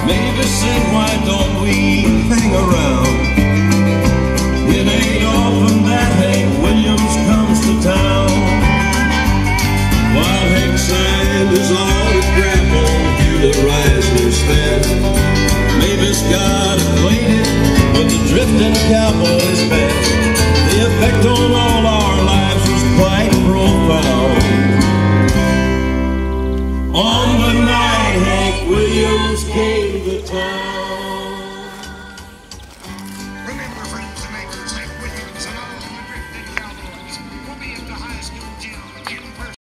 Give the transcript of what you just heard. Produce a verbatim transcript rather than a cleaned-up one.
Mavis said, why don't we hang around? It ain't often that Hank Williams comes to town. While Hank Sanders on his grapple to the Risner's stand, Mavis got acquainted with the drifting cowboy's band. The effect on all our lives was quite profound. On the night Hank Williams came to town.